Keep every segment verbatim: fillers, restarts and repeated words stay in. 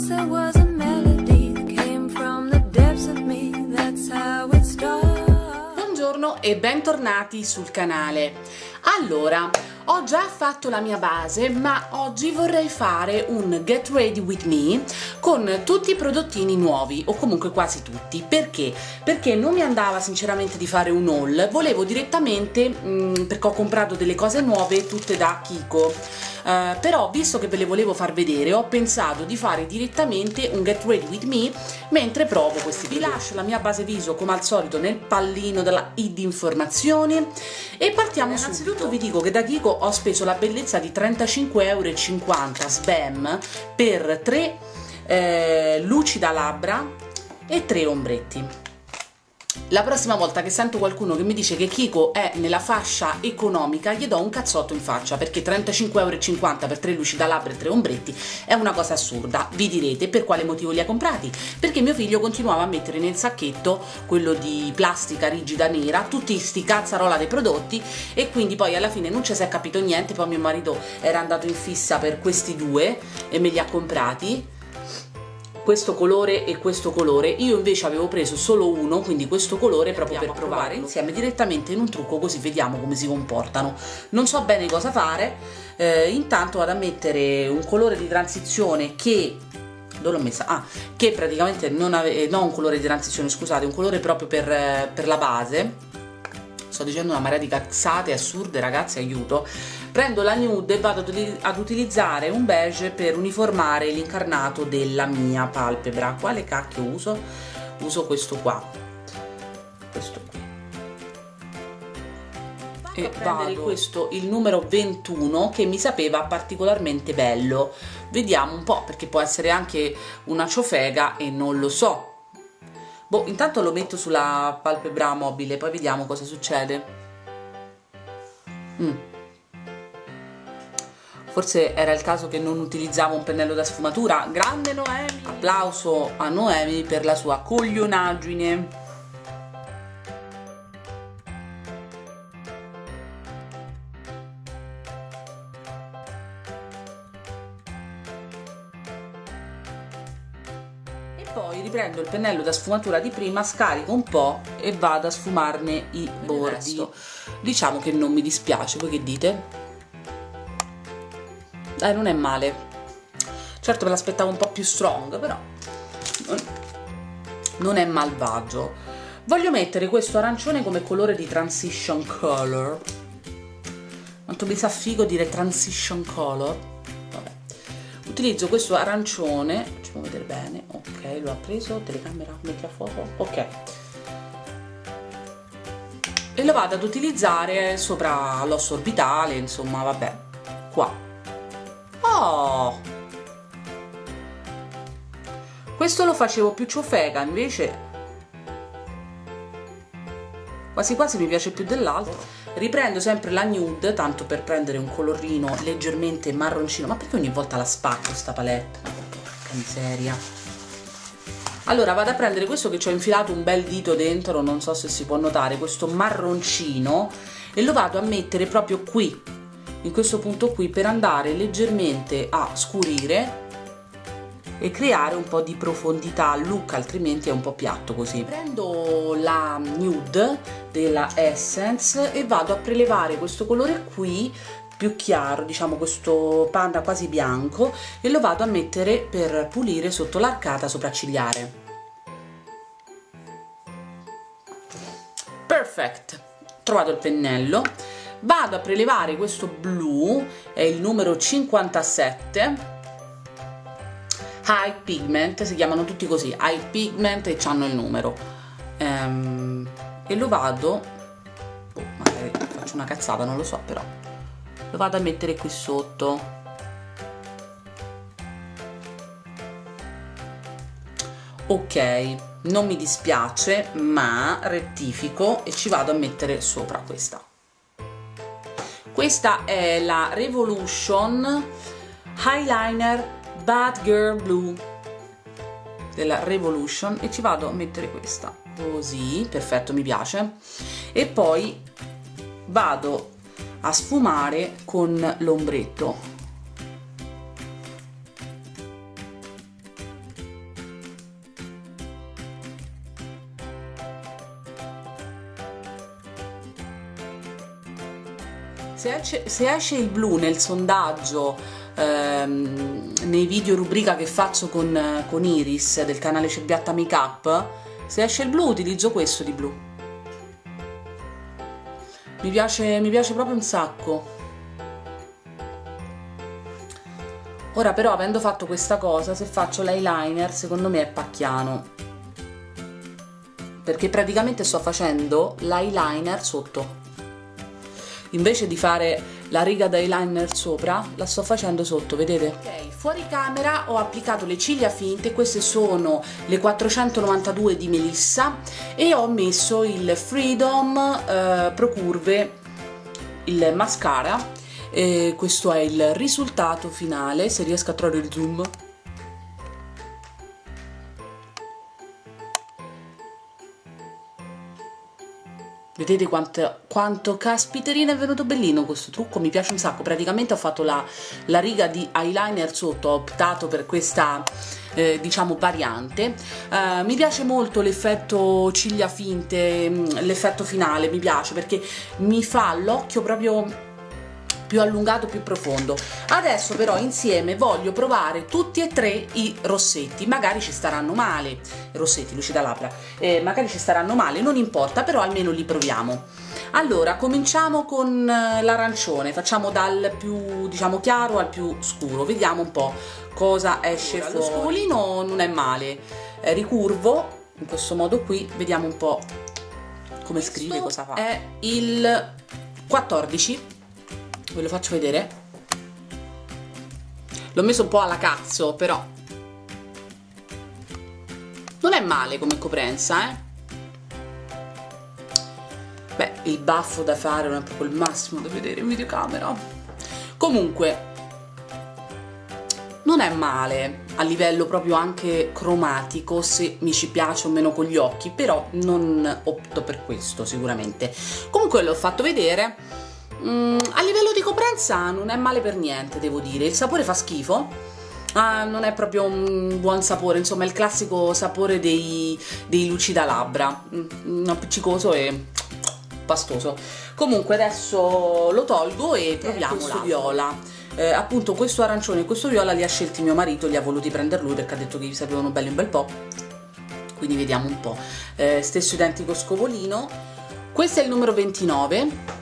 there was a melody that came from the depths of me. That's how it started. Buongiorno e bentornati sul canale. Allora, ho già fatto la mia base, ma oggi vorrei fare un get ready with me con tutti i prodottini nuovi, o comunque quasi tutti. Perché? Perché non mi andava sinceramente di fare un haul, volevo direttamente, mh, perché ho comprato delle cose nuove tutte da Kiko. Uh, però visto che ve le volevo far vedere, ho pensato di fare direttamente un get ready with me mentre provo questi video. Vi lascio la mia base viso come al solito nel pallino della i di informazioni e partiamo subito. Innanzitutto vi dico che da Kiko ho speso la bellezza di trentacinque e cinquanta euro Sbam per tre eh, luci da labbra e tre ombretti. La prossima volta che sento qualcuno che mi dice che Kiko è nella fascia economica, gli do un cazzotto in faccia, perché trentacinque e cinquanta euro per tre luci da labbra e tre ombretti è una cosa assurda. Vi direte per quale motivo li ha comprati? Perché mio figlio continuava a mettere nel sacchetto, quello di plastica rigida nera, tutti sti cazzarola dei prodotti, e quindi poi alla fine non ci si è capito niente. Poi mio marito era andato in fissa per questi due e me li ha comprati, questo colore e questo colore. Io invece avevo preso solo uno, quindi questo colore, proprio per provare insieme direttamente in un trucco, così vediamo come si comportano. Non so bene cosa fare, eh, intanto vado a mettere un colore di transizione che dove l'ho messa? Ah, che praticamente non aveva, no, un colore di transizione, scusate, un colore proprio per, per la base. Sto dicendo una marea di cazzate assurde, ragazzi, aiuto. Prendo la nude e vado ad utilizzare un beige per uniformare l'incarnato della mia palpebra. Quale cacchio uso? Uso questo qua, questo qui, e vado a prendere questo, il numero ventuno, che mi sapeva particolarmente bello. Vediamo un po', perché può essere anche una ciofega e non lo so. Boh, intanto lo metto sulla palpebra mobile, poi vediamo cosa succede. Mm. Forse era il caso che non utilizzavo un pennello da sfumatura. Grande Noemi! Applauso a Noemi per la sua coglionaggine. Poi riprendo il pennello da sfumatura di prima, scarico un po' e vado a sfumarne i bordi. Diciamo che non mi dispiace, voi che dite? Dai, non è male. Certo me l'aspettavo un po' più strong, però non è malvagio. Voglio mettere questo arancione come colore di transition color. Quanto mi sa figo dire transition color. Vabbè. Utilizzo questo arancione, facciamo vedere bene, ok, lo ha preso, telecamera, metti a fuoco, ok, e lo vado ad utilizzare sopra l'osso orbitale, insomma, vabbè, qua. Oh, questo lo facevo più ciofega, invece quasi quasi mi piace più dell'altro. Riprendo sempre la nude, tanto per prendere un colorino leggermente marroncino. Ma perché ogni volta la spacco sta palette? Porca miseria. Allora vado a prendere questo che ci ho infilato un bel dito dentro, non so se si può notare, questo marroncino, e lo vado a mettere proprio qui, in questo punto qui, per andare leggermente a scurire e creare un po' di profondità al look, altrimenti è un po' piatto così. Prendo la nude della Essence e vado a prelevare questo colore qui più chiaro, diciamo questo panda quasi bianco, e lo vado a mettere per pulire sotto l'arcata sopraccigliare. Perfect. Trovato il pennello, vado a prelevare questo blu, è il numero cinquantasette, High Pigment, si chiamano tutti così, High Pigment, e hanno il numero, ehm, e lo vado, oh, magari faccio una cazzata, non lo so, però lo vado a mettere qui sotto. Ok, non mi dispiace, ma rettifico e ci vado a mettere sopra questa. Questa è la Revolution Eyeliner Bad Girl Blue della Revolution, e ci vado a mettere questa così, perfetto, mi piace. E poi vado a sfumare con l'ombretto. Se esce, se esce il blu nel sondaggio, ehm, nei video rubrica che faccio con, con Iris del canale Cerbiatta Makeup, se esce il blu utilizzo questo di blu. Mi piace, mi piace proprio un sacco. Ora però, avendo fatto questa cosa, se faccio l'eyeliner secondo me è pacchiano, perché praticamente sto facendo l'eyeliner sotto. Invece di fare la riga d'eyeliner sopra, la sto facendo sotto, vedete? Ok, fuori camera ho applicato le ciglia finte, queste sono le quattrocentonovantadue di Melissa, e ho messo il Freedom eh, Pro Curve, il mascara. E questo è il risultato finale, se riesco a trovare il zoom. Vedete quanto, quanto caspiterina è venuto bellino questo trucco, mi piace un sacco. Praticamente ho fatto la, la riga di eyeliner sotto, ho optato per questa eh, diciamo variante. Uh, mi piace molto l'effetto ciglia finte, l'effetto finale mi piace perché mi fa l'occhio proprio più allungato, più profondo. Adesso però insieme voglio provare tutti e tre i rossetti, magari ci staranno male, rossetti, lucida labbra, eh, magari ci staranno male, non importa, però almeno li proviamo. Allora, cominciamo con l'arancione, facciamo dal più, diciamo, chiaro al più scuro, vediamo un po' cosa esce fuori. Lo scovolino non è male, eh, ricurvo, in questo modo qui, vediamo un po' come scrive, cosa fa. È il quattordici, ve lo faccio vedere, l'ho messo un po' alla cazzo, però non è male come coprenza, eh. Beh, il baffo da fare non è proprio il massimo da vedere in videocamera, comunque non è male a livello proprio anche cromatico, se mi ci piace o meno con gli occhi, però non opto per questo sicuramente. Comunque l'ho fatto vedere. Mm, a livello di coprenza non è male per niente, devo dire. Il sapore fa schifo, ah, non è proprio un buon sapore, insomma è il classico sapore dei, dei lucida labbra, mm, appiccicoso e pastoso. Comunque adesso lo tolgo e proviamo questo viola. Eh, appunto questo arancione e questo viola li ha scelti mio marito, li ha voluti prendere lui perché ha detto che gli sapevano belli un bel po', quindi vediamo un po'. Eh, stesso identico scovolino, questo è il numero ventinove.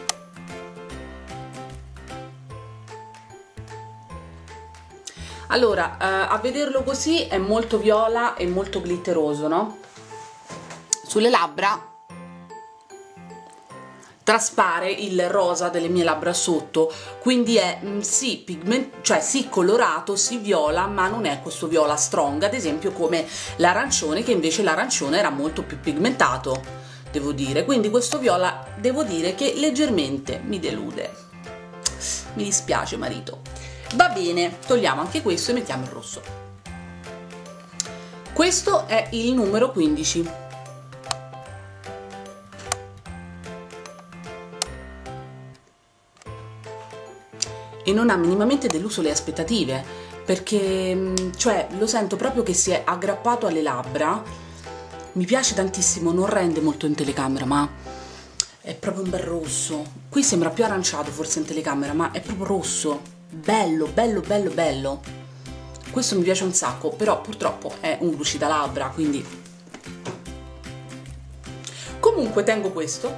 Allora, eh, a vederlo così è molto viola e molto glitteroso, no? Sulle labbra traspare il rosa delle mie labbra sotto, quindi è mh, sì pigment, cioè sì colorato, sì viola, ma non è questo viola strong, ad esempio come l'arancione, che invece l'arancione era molto più pigmentato, devo dire. Quindi questo viola devo dire che leggermente mi delude, mi dispiace marito. Va bene, togliamo anche questo e mettiamo il rosso. Questo è il numero quindici. E non ha minimamente deluso le aspettative, perché cioè lo sento proprio che si è aggrappato alle labbra. Mi piace tantissimo, non rende molto in telecamera, ma è proprio un bel rosso. Qui sembra più aranciato forse in telecamera, ma è proprio rosso. Bello, bello, bello, bello. Questo mi piace un sacco, però purtroppo è un lucida labbra, quindi comunque tengo questo.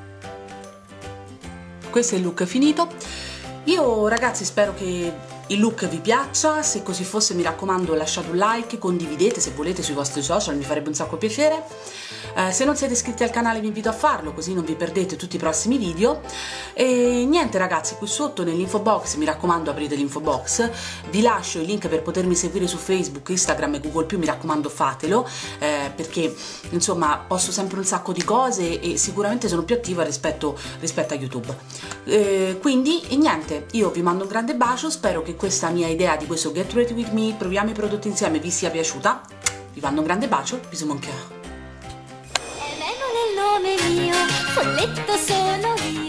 Questo è il look finito. Io ragazzi spero che il look vi piaccia, se così fosse mi raccomando lasciate un like, condividete se volete sui vostri social, mi farebbe un sacco piacere. Eh, se non siete iscritti al canale vi invito a farlo, così non vi perdete tutti i prossimi video. E niente ragazzi, qui sotto nell'info box, mi raccomando aprite l'info box, vi lascio i link per potermi seguire su Facebook, Instagram e Google più, mi raccomando fatelo, eh, perché insomma posto sempre un sacco di cose e sicuramente sono più attiva rispetto, rispetto a YouTube. Eh, quindi niente, io vi mando un grande bacio, spero che questa mia idea di questo Get Ready With Me, proviamo i prodotti insieme, vi sia piaciuta. Vi mando un grande bacio, bisous mon cœur. È nel nome mio, folletto sono io.